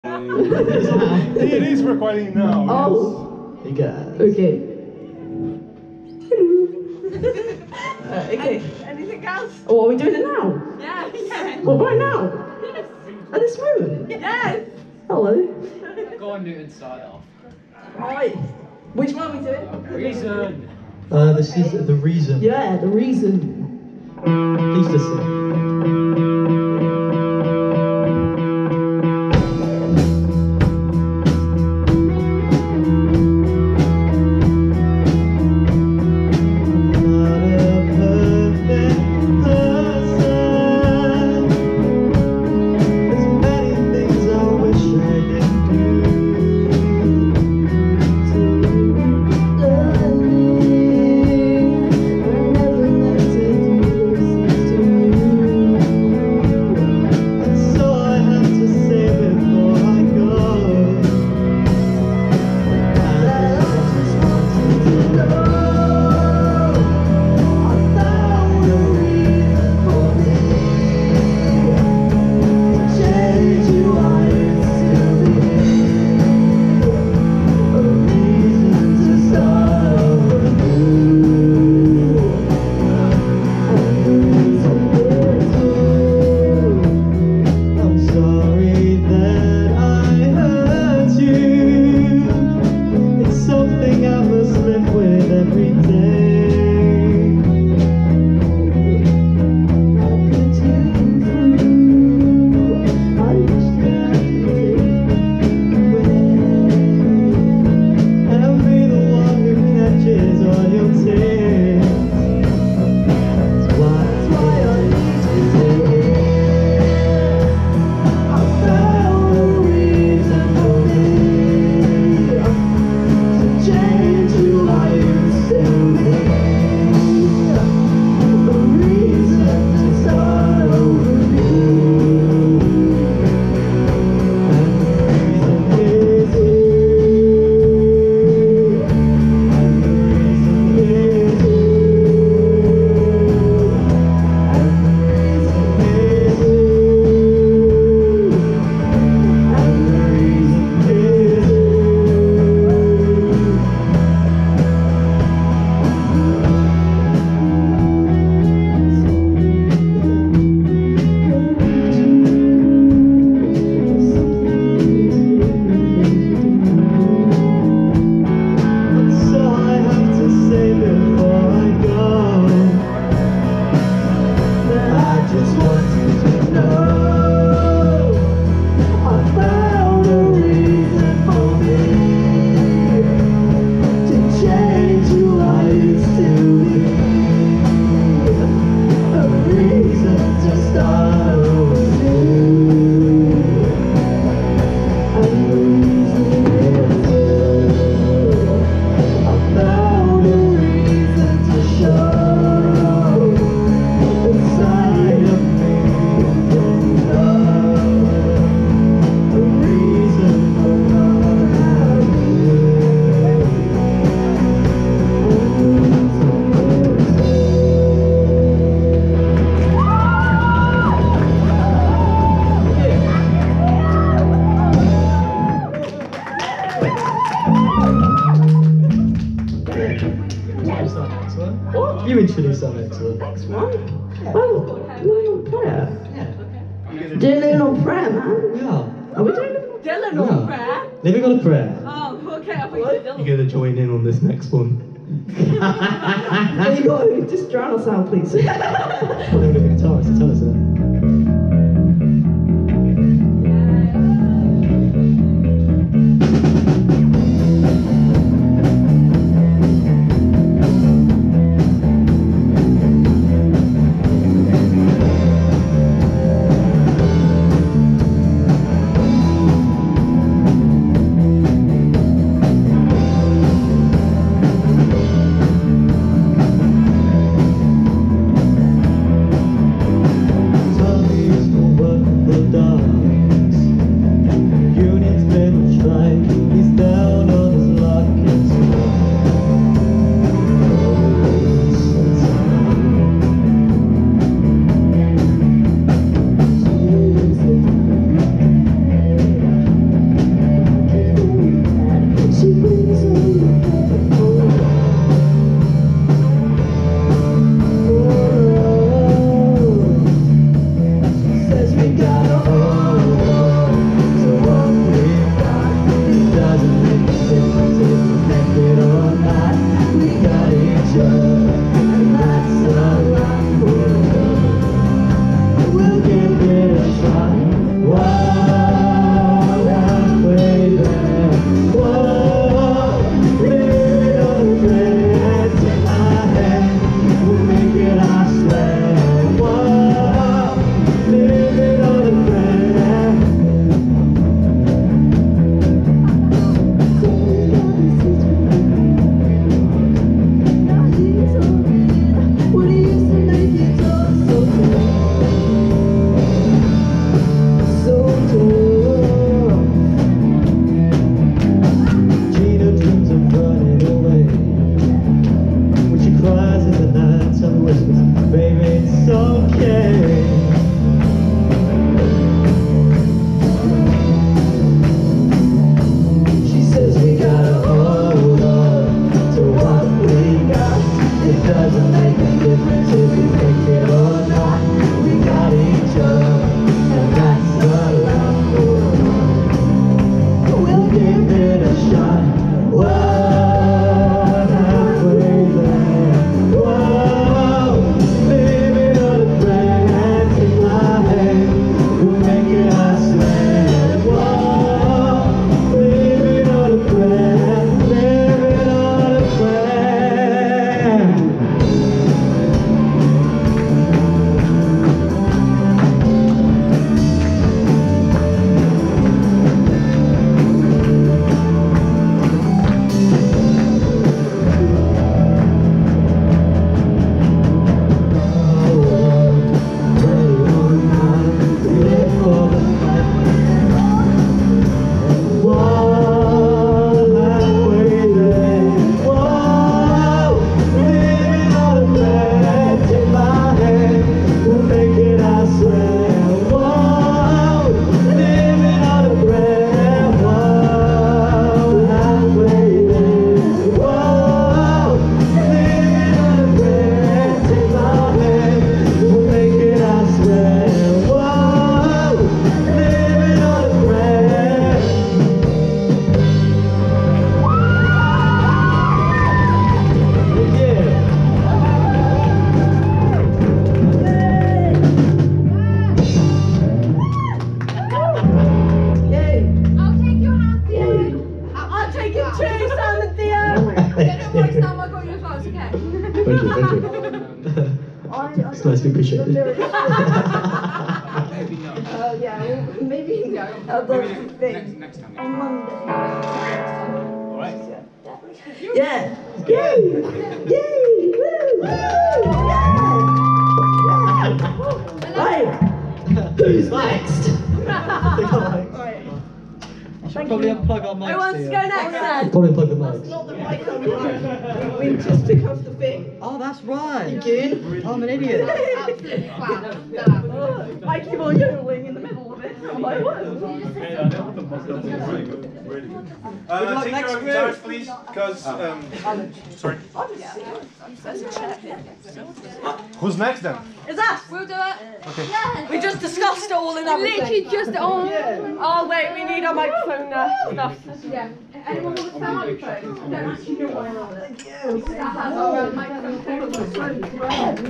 It is recording now. Oh. Yes. You guys. Okay. Okay. Anything else? Oh, are we doing it now? Yeah. Well, right now? Yes. At this moment? Yes. Hello. Go on, Newton, start off. Right. Which one are we doing? Reason. This is the reason. Yeah, the reason. Please listen. What? You introduce our next one. Next one? Oh, little prayer. Yeah. Do a little prayer, man. Yeah. Are we doing a Dylan Yeah. on prayer. Living on a prayer. Oh, okay. I thought you said Dylan. You're gonna join in on this next one. There you go. Just drown us out, please. I'm gonna be a guitarist to tell us that. It's nice to be appreciated. Maybe not. Yeah, well, maybe no. Maybe The thing next time. on Monday. Alright. Yeah. Yay! Yay! Woo! Woo! Yeah! Right. Who's next? Probably unplug our mics. Who wants to go next then? Probably plug the mics. Not the mic on the mic. We just took off the thing. Oh, that's right. Good. I'm an idiot. Absolutely flat. I keep on yodeling in the middle of it. I'm like, what? Take your guitars, please, because, sorry. Who's next then? Is that? We'll do it. Okay. We just discussed it all in everything. Literally just all. Oh wait, we need our microphone stuff. Yeah. Anyone with a microphone? Don't actually know what I want. That has our microphone.